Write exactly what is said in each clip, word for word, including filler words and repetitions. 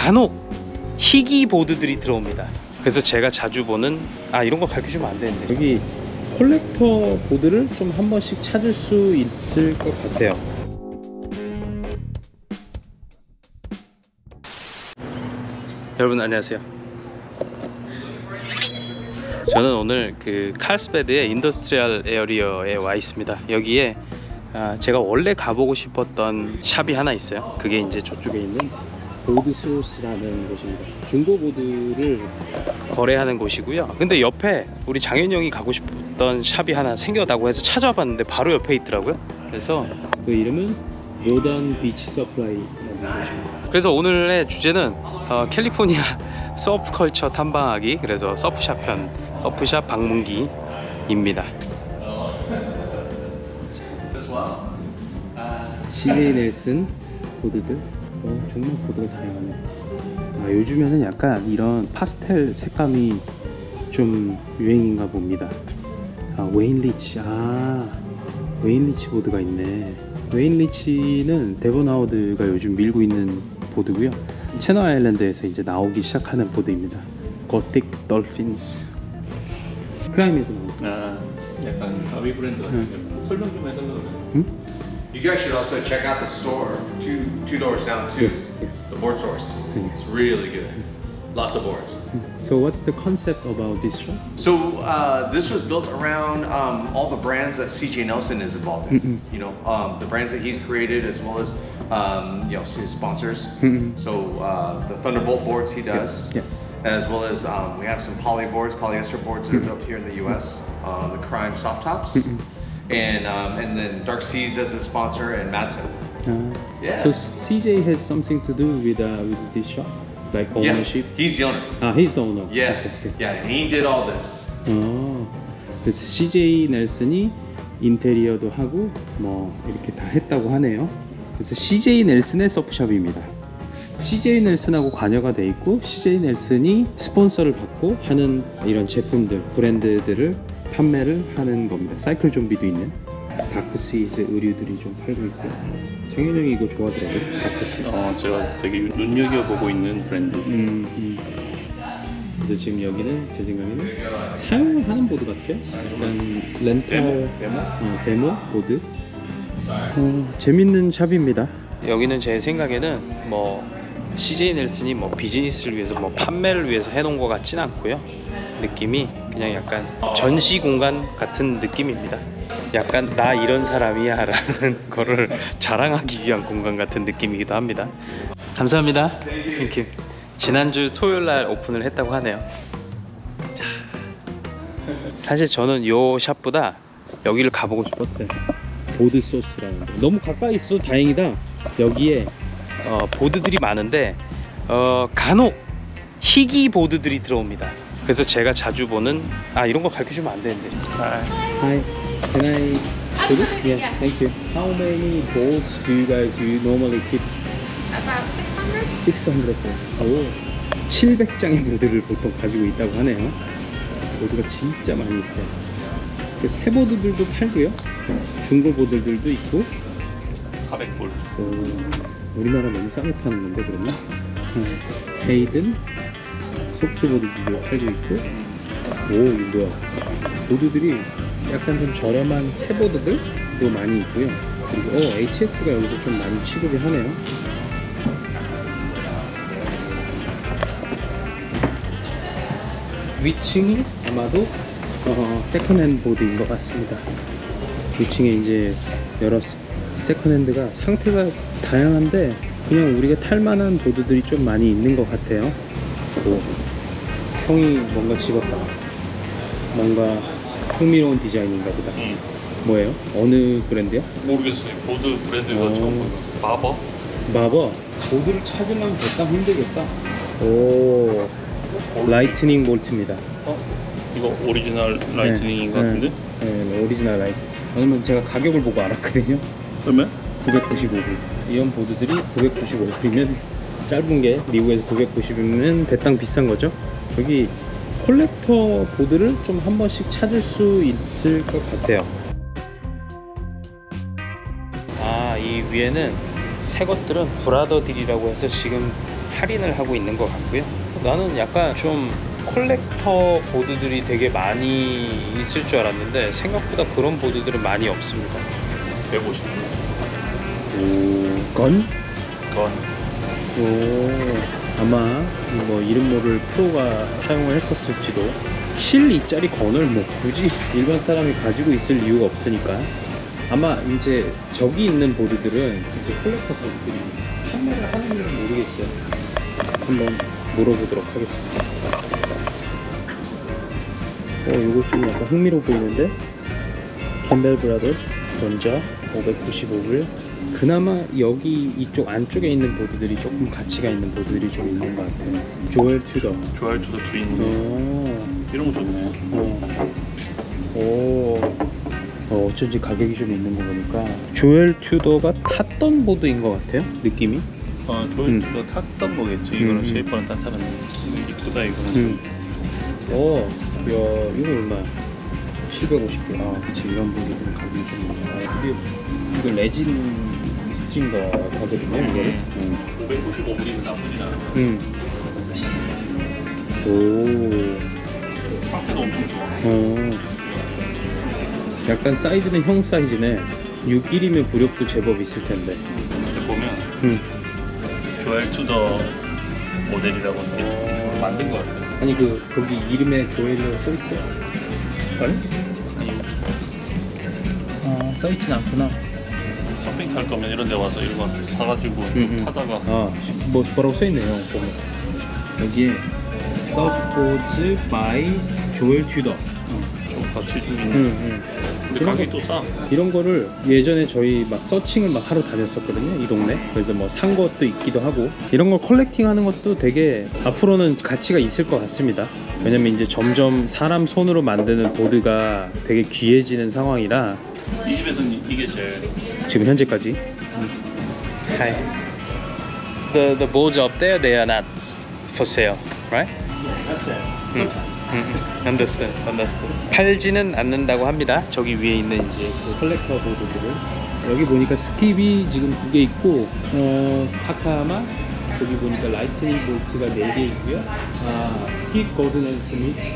간혹 희귀 보드들이 들어옵니다. 그래서 제가 자주 보는, 아 이런 거 가르쳐주면 안 되는데, 여기 콜렉터 보드를 좀 한 번씩 찾을 수 있을 것 같아요. 여러분 안녕하세요. 저는 오늘 그 칼스베드의 인더스트리얼 에어리어에 와 있습니다. 여기에 아, 제가 원래 가보고 싶었던 샵이 하나 있어요. 그게 이제 저쪽에 있는 보드 소스라는 곳입니다. 중고 보드를 거래하는 곳이고요. 근데 옆에 우리 장현이 형이 가고 싶었던 샵이 하나 생겼다고 해서 찾아와 봤는데 바로 옆에 있더라고요. 그래서 그 이름은 모던 비치 서플라이라는 곳입니다. 그래서 오늘의 주제는 어, 캘리포니아 서프컬처 탐방하기, 그래서 서프샵 편, 서프샵 방문기입니다. 씨제이 넬슨 보드들, 어, 정말 보드가 다양하네. 아, 요즘에는 약간 이런 파스텔 색감이 좀 유행인가 봅니다. 아, 웨인 리치, 아 웨인 리치 보드가 있네. 웨인 리치는 데본 하워드가 요즘 밀고 있는 보드고요. 채널 아일랜드에서 이제 나오기 시작하는 보드입니다. 고틱 돌핀스. 크라임에서 나온. 아, 약간 가위 브랜드 같은 응. 설명 좀 해달라고. 응? You guys should also check out the store two two doors down too. Yes, yes. The board source. Yeah. It's really good. Lots of boards. So what's the concept about this shop? So uh, this was built around um, all the brands that C J Nelson is involved in. Mm-mm. You know, um, the brands that he's created as well as um, you know his sponsors. Mm-mm. So uh, the Thunderbolt boards he does. Yeah. As well as um, we have some poly boards, polyester boards that are built here in the U S. Uh, the Crime soft tops. And um, and then Dark Seas as a sponsor, and Madsen. Uh, Yeah. So C J has something to do with uh, with this shop, like ownership. Yeah, he's the owner. Ah, he's the owner. Yeah, Okay, okay. yeah, and he did all this. 어, 그래서 씨제이 넬슨이 인테리어도 하고 뭐 이렇게 다 했다고 하네요. 그래서 씨제이 넬슨의 서프샵입니다. 씨제이 넬슨하고 관여가 돼 있고 씨제이 넬슨이 스폰서를 받고 하는 이런 제품들, 브랜드들을 판매를 하는 겁니다. 사이클 좀비도 있는 다크시즈 의류들이 좀 팔고 있고. 장현이 형이 이거 좋아하더라고요. 다크시즈. 어, 제가 되게 눈여겨보고 있는 브랜드. 음, 음. 그래서 지금 여기는 제 생각에는 사용하는 보드 같아요. 약간 렌탈 데모? 데모? 어, 데모 보드. 어, 재밌는 샵입니다. 여기는 제 생각에는 뭐 씨제이 넬슨이 뭐 비즈니스를 위해서 뭐 판매를 위해서 해놓은 것 같진 않고요. 느낌이 그냥 약간 전시 공간 같은 느낌입니다. 약간 나 이런 사람이야 라는 거를 자랑하기 위한 공간 같은 느낌이기도 합니다. 감사합니다. 땡큐. 지난주 토요일날 오픈을 했다고 하네요. 자, 사실 저는 요 샵보다 여기를 가보고 싶었어요. 보드 소스라는 거. 너무 가까이 있어. 다행이다. 여기에 어, 보드들이 많은데 어, 간혹 희귀 보드들이 들어옵니다. 그래서 제가 자주 보는, 아 이런 거 가르쳐주면 안 되는데. Hi, can I? Absolutely, Yeah, yeah. thank you. How many boards do you guys you normally keep? About six hundred. six hundred boards. 오, 칠백 장의 보드를 보통 가지고 있다고 하네요. 보드가 진짜 많이 있어요. 새 보드들도 팔고요. 중고 보드들도 있고. 사백 불. 오, 우리나라 너무 싸게 파는 건데 그러면? 어, 헤이든 소프트보드들도 팔고 있고. 오, 이거 뭐야? 보드들이 약간 좀 저렴한 새 보드들도 많이 있고요. 그리고 어, 에이치에스가 여기서 좀 많이 취급을 하네요. 위층이 아마도 어, 세컨핸드 보드인 것 같습니다. 위층에 이제 여러 세컨핸드가 상태가 다양한데 그냥 우리가 탈만한 보드들이 좀 많이 있는 것 같아요. 오, 형이 뭔가 집었다. 뭔가 흥미로운 디자인인가 보다. 응. 뭐예요? 어느 브랜드야? 모르겠어요. 보드 브랜드가 어. 처음 보여. 마버? 마버. 보드를 찾으려면 됐다 힘들겠다. 오, 라이트닝 볼트입니다. 어? 이거 오리지널 라이트닝인 네, 것 같은데? 네, 네, 오리지널 라이트. 왜냐면 제가 가격을 보고 알았거든요. 그러면? 구백구십오 불. 이런 보드들이 구백구십오 불이면 짧은 게 미국에서 구백구십이면 대땅 비싼 거죠. 여기 콜렉터 보드를 좀 한 번씩 찾을 수 있을 것 같아요. 아, 이 위에는 새 것들은 브라더딜이라고 해서 지금 할인을 하고 있는 것 같고요. 나는 약간 좀 컬렉터 보드들이 되게 많이 있을 줄 알았는데 생각보다 그런 보드들은 많이 없습니다. 백오십 오, 건? 건. 오, 아마 뭐 이름 모를 프로가 사용을 했었을지도. 칠 이짜리 건을 뭐 굳이 일반 사람이 가지고 있을 이유가 없으니까. 아마 이제 저기 있는 보드들은 이제 컬렉터 보드들이 판매를 하는지는 모르겠어요. 한번 물어보도록 하겠습니다. 어, 이거 좀 약간 흥미로워 보이는데? 캠벨 브라더스 전자 오백구십오 불. 그나마 여기 이쪽 안쪽에 있는 보드들이 조금 가치가 있는 보드들이 좀 있는 것 같아요. 조엘 튜더. 조엘 투더 트윈. 어, 이런 거 좋네. 어. 오, 어, 어쩐지 가격이 좀 있는 거 보니까 조엘 튜더가 탔던 보드인 것 같아요. 느낌이. 어, 조엘 음. 투더 탔던 거겠지. 이거는 음. 쉐이퍼는 탔잖아. 이쁘다 이거는. 음. 어, 야, 이거 얼마야? 칠백오십 불. 아, 그치. 이런 보드들은 가격이 좀 있네. 아, 이게, 이거 레진 스트링거 하거든요, 이거를. 음. 오백구십오 불이면 나쁘진 않아. 음. 오. 상태도 엄청 좋아. 어. 약간 사이즈는 형 사이즈네. 육 일이면 부력도 제법 있을 텐데. 근데 보면 음. 조엘 투더 모델이라고 이렇게 어. 만든 거 같아. 아니 그 거기 이름에 조엘이라고 써 있어요. 아니? 아니, 아, 써 있진 않구나. 서핑 탈 거면 이런 데 와서 이거 사가지고 좀 음, 음. 타다가 아, 뭐 뭐라고 써 있네요. 보면 여기에 서포즈 바이 조엘 튜더. 좀 같이 좀 있는. 응, 응. 근데 이런 가격이 거- 또 싸. 이런 거를 예전에 저희 막 서칭을 막 하러 다녔었거든요, 이 동네. 그래서 뭐 산 것도 있기도 하고. 이런 걸 컬렉팅하는 것도 되게 앞으로는 가치가 있을 것 같습니다. 왜냐면 이제 점점 사람 손으로 만드는 보드가 되게 귀해지는 상황이라. 이 집에서는 이게 제일. 지금 현재까지. Hi. The the boards up there, they are not for sale, right? That's it. 음, understand, understand. 팔지는 않는다고 합니다. 저기 위에 있는 이제 그 컬렉터 보드들을. 여기 보니까 스킵이 지금 두 개 있고, 어, 타카마 저기 보니까 라이트닝 볼트가 네 개 있고요. 아, 스킵 고든 앤 스미스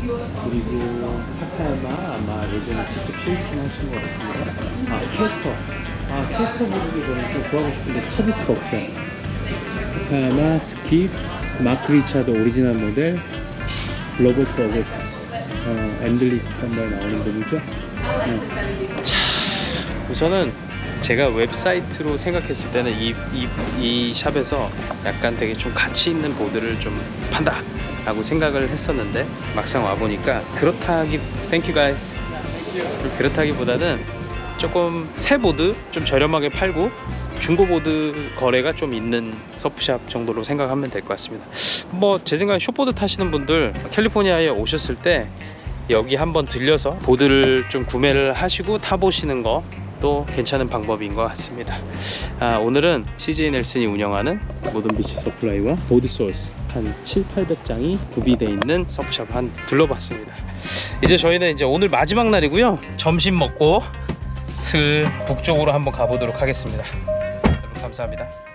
그리고 타카마 아마 예전에 직접 쉐이핑 하신 것 같습니다. 아, 캐스터. 아, 캐스터 보드도 저는 좀 구하고 싶은데 찾을 수가 없어요. 타카마, 스킵, 마크 리차드 오리지널 모델, 로버트 어거스트, 어, 엠들리스 선발 나오는 분이죠. 어. 자, 우선은 제가 웹사이트로 생각했을 때는 이, 이, 이 샵에서 약간 되게 좀 가치 있는 보드를 좀 판다 라고 생각을 했었는데 막상 와보니까 그렇다기 땡큐 가이즈 그렇다기보다는 조금 새 보드 좀 저렴하게 팔고 중고보드 거래가 좀 있는 서프샵 정도로 생각하면 될 것 같습니다. 뭐 제 생각에 숏보드 타시는 분들 캘리포니아에 오셨을 때 여기 한번 들려서 보드를 좀 구매를 하시고 타보시는 거 또 괜찮은 방법인 것 같습니다. 아, 오늘은 씨제이 넬슨이 운영하는 모던비치 서플라이와 보드소스 한 칠팔백 장이 구비되어 있는 서프샵 한 둘러봤습니다. 이제 저희는 이제 오늘 마지막 날이고요. 점심 먹고 슬 북쪽으로 한번 가보도록 하겠습니다. 여러분 감사합니다.